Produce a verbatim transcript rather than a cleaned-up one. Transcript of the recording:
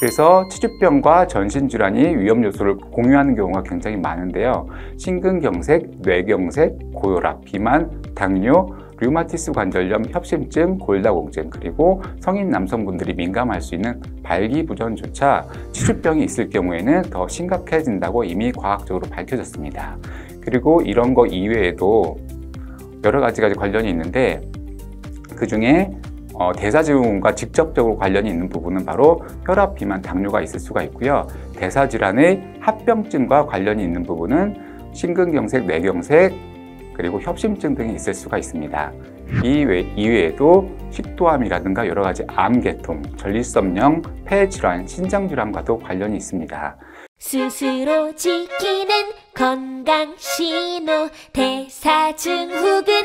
그래서 치주병과 전신질환이 위험 요소를 공유하는 경우가 굉장히 많은데요. 심근경색, 뇌경색, 고혈압, 비만, 당뇨, 류마티스 관절염, 협심증, 골다공증, 그리고 성인 남성분들이 민감할 수 있는 발기부전조차 치주병이 있을 경우에는 더 심각해진다고 이미 과학적으로 밝혀졌습니다. 그리고 이런 거 이외에도 여러 가지가 관련이 있는데, 그 중에 어, 대사증후군과 직접적으로 관련이 있는 부분은 바로 혈압, 비만, 당뇨가 있을 수가 있고요. 대사질환의 합병증과 관련이 있는 부분은 심근경색, 뇌경색, 그리고 협심증 등이 있을 수가 있습니다. 이외, 이외에도 식도암이라든가 여러 가지 암계통, 전립선형, 폐질환, 신장질환과도 관련이 있습니다. 스스로 지키는 건강신호 대사증후군